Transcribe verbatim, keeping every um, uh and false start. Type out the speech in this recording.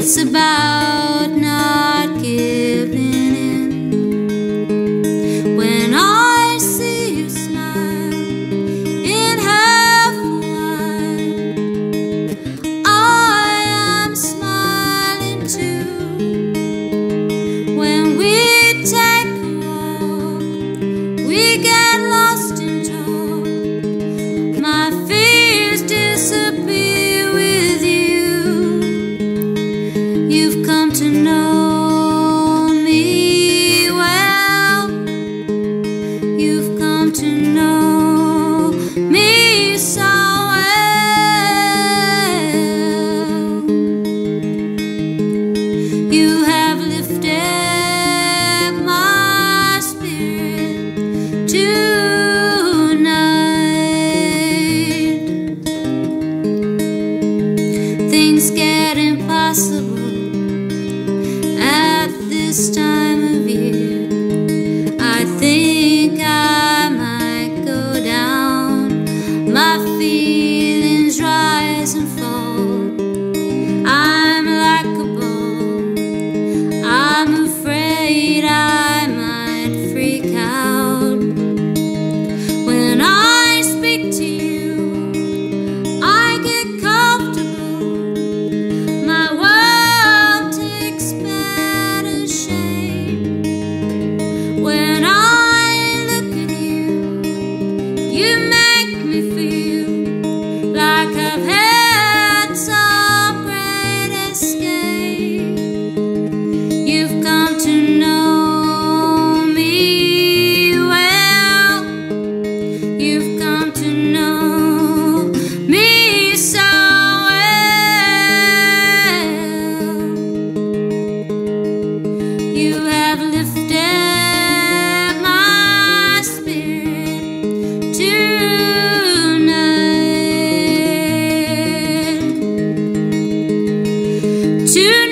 It's about not giving in. When I see you smile in half a line, I am smiling too. When we take a walk, we get lost in talk. My fears disappear with you. You've come to know me well. You've come to know me so well. You have lifted my spirit tonight. Things get impossible at this time of year. I think I might go down. My feelings rise and fall. I'm like a ball. I'm afraid I might freak out. When I speak to you, I get comfortable. My world takes better shape. When I look at you, you make me feel like I've had some great escape. You've come to know me well. You've come to know me so well. You have lifted my spirit tonight. Tonight.